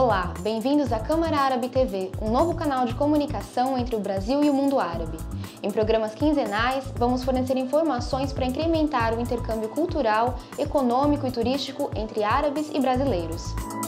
Olá, bem-vindos à Câmara Árabe TV, um novo canal de comunicação entre o Brasil e o mundo árabe. Em programas quinzenais, vamos fornecer informações para incrementar o intercâmbio cultural, econômico e turístico entre árabes e brasileiros.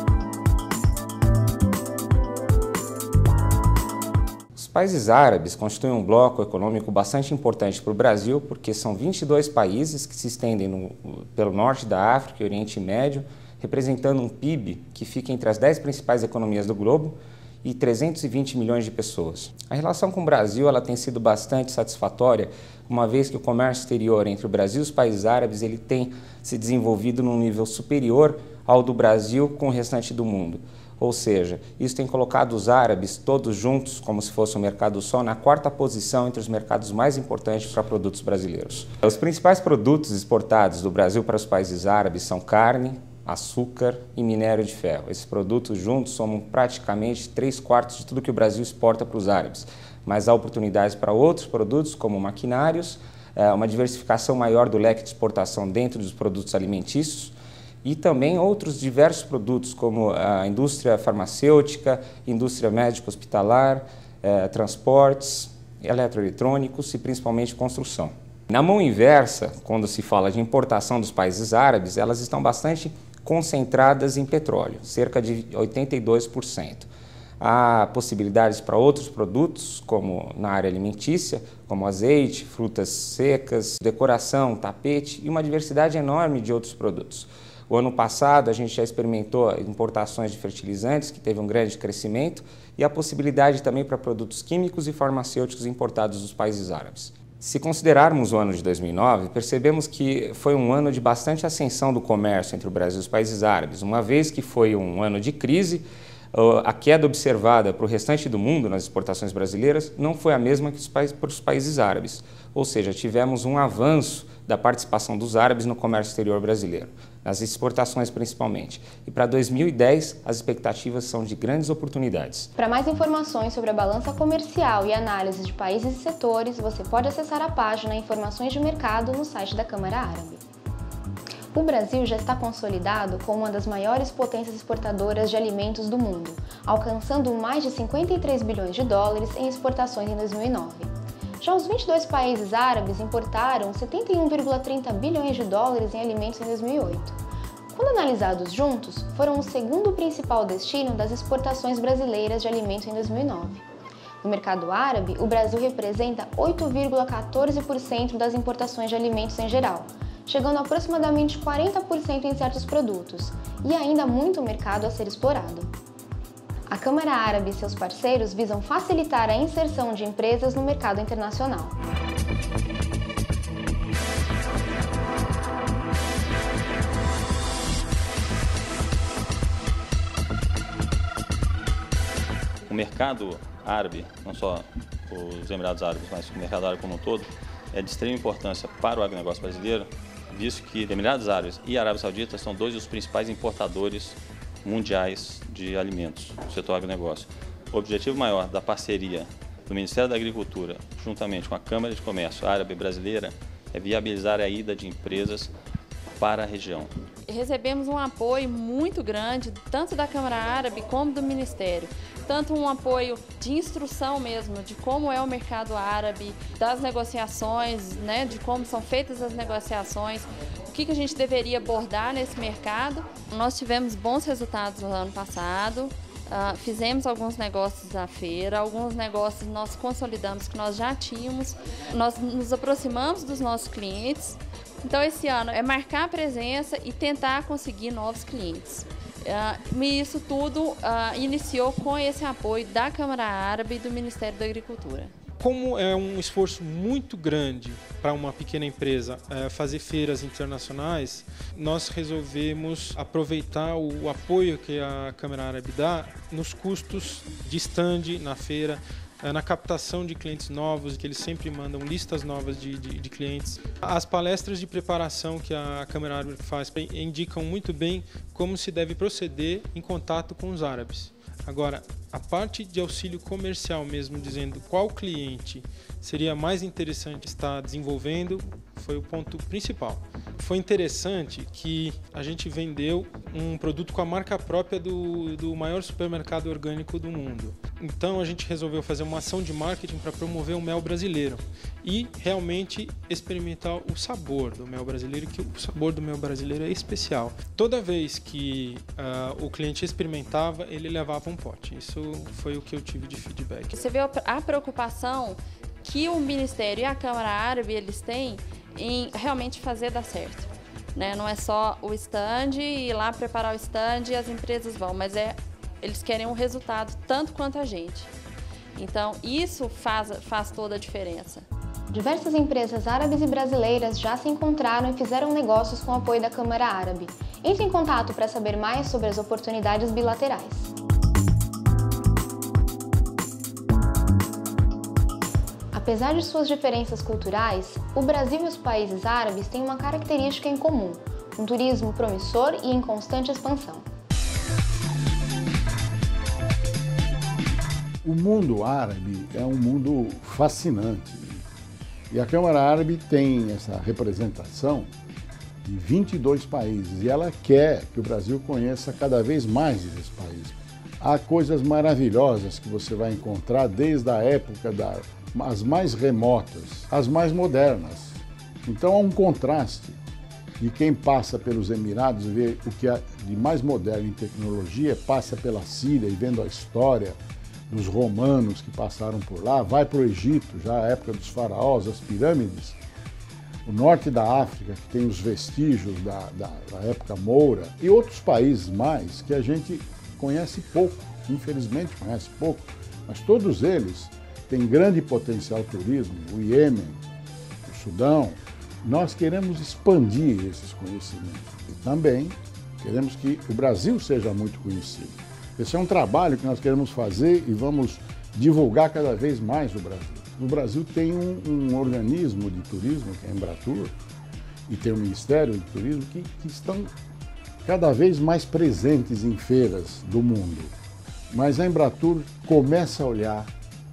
Os países árabes constituem um bloco econômico bastante importante para o Brasil, porque são 22 países que se estendem pelo norte da África e Oriente Médio, representando um PIB que fica entre as 10 principais economias do globo e 320 milhões de pessoas. A relação com o Brasil ela tem sido bastante satisfatória, uma vez que o comércio exterior entre o Brasil e os países árabes ele tem se desenvolvido num nível superior ao do Brasil com o restante do mundo. Ou seja, isso tem colocado os árabes todos juntos, como se fosse um mercado só, na quarta posição entre os mercados mais importantes para produtos brasileiros. Os principais produtos exportados do Brasil para os países árabes são carne, açúcar e minério de ferro. Esses produtos juntos somam praticamente 3/4 de tudo que o Brasil exporta para os árabes, mas há oportunidades para outros produtos como maquinários, uma diversificação maior do leque de exportação dentro dos produtos alimentícios e também outros diversos produtos como a indústria farmacêutica, indústria médico-hospitalar, transportes, eletroeletrônicos e principalmente construção. Na mão inversa, quando se fala de importação dos países árabes, elas estão bastante concentradas em petróleo, cerca de 82%. Há possibilidades para outros produtos, como na área alimentícia, como azeite, frutas secas, decoração, tapete e uma diversidade enorme de outros produtos. O ano passado, a gente já experimentou importações de fertilizantes, que teve um grande crescimento, e a possibilidade também para produtos químicos e farmacêuticos importados dos países árabes. Se considerarmos o ano de 2009, percebemos que foi um ano de bastante ascensão do comércio entre o Brasil e os países árabes. Uma vez que foi um ano de crise, a queda observada para o restante do mundo nas exportações brasileiras não foi a mesma que para os países árabes. Ou seja, tivemos um avanço da participação dos árabes no comércio exterior brasileiro, nas exportações principalmente. E para 2010, as expectativas são de grandes oportunidades. Para mais informações sobre a balança comercial e análise de países e setores, você pode acessar a página Informações de Mercado no site da Câmara Árabe. O Brasil já está consolidado como uma das maiores potências exportadoras de alimentos do mundo, alcançando mais de 53 bilhões de dólares em exportações em 2009. Já os 22 países árabes importaram 71,30 bilhões de dólares em alimentos em 2008. Quando analisados juntos, foram o segundo principal destino das exportações brasileiras de alimentos em 2009. No mercado árabe, o Brasil representa 8,14% das importações de alimentos em geral, chegando a aproximadamente 40% em certos produtos, e ainda há muito mercado a ser explorado. A Câmara Árabe e seus parceiros visam facilitar a inserção de empresas no mercado internacional. O mercado árabe, não só os Emirados Árabes, mas o mercado árabe como um todo, é de extrema importância para o agronegócio brasileiro, visto que Emirados Árabes e Arábia Saudita são dois dos principais importadores mundiais de alimentos no setor agronegócio. O objetivo maior da parceria do Ministério da Agricultura, juntamente com a Câmara de Comércio Árabe Brasileira, é viabilizar a ida de empresas para a região. Recebemos um apoio muito grande, tanto da Câmara Árabe como do Ministério. Tanto um apoio de instrução mesmo, de como é o mercado árabe, das negociações, né, de como são feitas as negociações, o que a gente deveria abordar nesse mercado. Nós tivemos bons resultados no ano passado, fizemos alguns negócios na feira, alguns negócios nós consolidamos que nós já tínhamos, nós nos aproximamos dos nossos clientes. Então, esse ano é marcar a presença e tentar conseguir novos clientes. E isso tudo iniciou com esse apoio da Câmara Árabe e do Ministério da Agricultura. Como é um esforço muito grande para uma pequena empresa fazer feiras internacionais, nós resolvemos aproveitar o apoio que a Câmara Árabe dá nos custos de stand na feira, na captação de clientes novos, que eles sempre mandam listas novas de clientes. As palestras de preparação que a Câmara Árabe faz indicam muito bem como se deve proceder em contato com os árabes. Agora, a parte de auxílio comercial mesmo, dizendo qual cliente seria mais interessante estar desenvolvendo, foi o ponto principal. Foi interessante que a gente vendeu um produto com a marca própria do maior supermercado orgânico do mundo. Então a gente resolveu fazer uma ação de marketing para promover o mel brasileiro e realmente experimentar o sabor do mel brasileiro, que o sabor do mel brasileiro é especial. Toda vez que o cliente experimentava, ele levava um pote. Isso foi o que eu tive de feedback. Você vê a preocupação que o Ministério e a Câmara Árabe eles têm em realmente fazer dar certo, né? Não é só o stand, ir lá preparar o stand e as empresas vão, mas eles querem um resultado tanto quanto a gente. Então isso faz toda a diferença. Diversas empresas árabes e brasileiras já se encontraram e fizeram negócios com o apoio da Câmara Árabe. Entre em contato para saber mais sobre as oportunidades bilaterais. Apesar de suas diferenças culturais, o Brasil e os países árabes têm uma característica em comum: um turismo promissor e em constante expansão. O mundo árabe é um mundo fascinante e a Câmara Árabe tem essa representação de 22 países e ela quer que o Brasil conheça cada vez mais esses países. Há coisas maravilhosas que você vai encontrar desde a época as mais remotas, as mais modernas. Então há um contraste de quem passa pelos Emirados, vê o que há de mais moderno em tecnologia, passa pela Síria e vendo a história dos romanos que passaram por lá, vai para o Egito, já a época dos faraós, as pirâmides, o norte da África, que tem os vestígios da época moura, e outros países mais que a gente conhece pouco, infelizmente conhece pouco, mas todos eles têm grande potencial turismo, o Iêmen, o Sudão. Nós queremos expandir esses conhecimentos e também queremos que o Brasil seja muito conhecido. Esse é um trabalho que nós queremos fazer e vamos divulgar cada vez mais o Brasil. No Brasil tem um organismo de turismo, que é a Embratur, e tem o Ministério de Turismo, que estão cada vez mais presentes em feiras do mundo. Mas a Embratur começa a olhar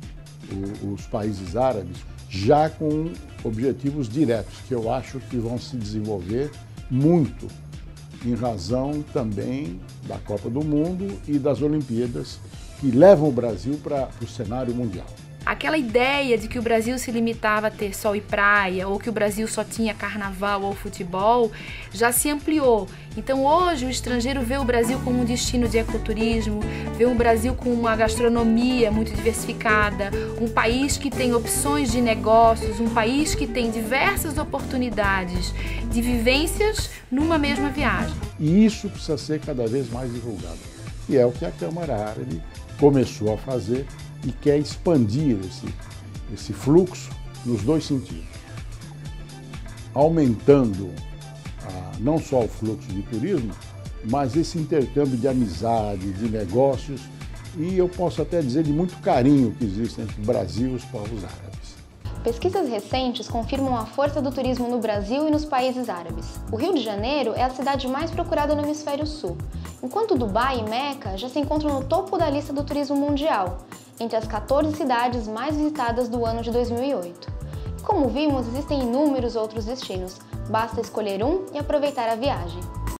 os países árabes já com objetivos diretos, que eu acho que vão se desenvolver muito, em razão também da Copa do Mundo e das Olimpíadas, que levam o Brasil para o cenário mundial. Aquela ideia de que o Brasil se limitava a ter sol e praia, ou que o Brasil só tinha carnaval ou futebol, já se ampliou. Então hoje o estrangeiro vê o Brasil como um destino de ecoturismo, vê o Brasil com uma gastronomia muito diversificada, um país que tem opções de negócios, um país que tem diversas oportunidades de vivências numa mesma viagem. E isso precisa ser cada vez mais divulgado. E é o que a Câmara Árabe começou a fazer e quer expandir esse fluxo nos dois sentidos, aumentando não só o fluxo de turismo, mas esse intercâmbio de amizade, de negócios e eu posso até dizer de muito carinho que existe entre o Brasil e os povos árabes. Pesquisas recentes confirmam a força do turismo no Brasil e nos países árabes. O Rio de Janeiro é a cidade mais procurada no Hemisfério Sul, enquanto Dubai e Meca já se encontram no topo da lista do turismo mundial, entre as 14 cidades mais visitadas do ano de 2008. Como vimos, existem inúmeros outros destinos, basta escolher um e aproveitar a viagem.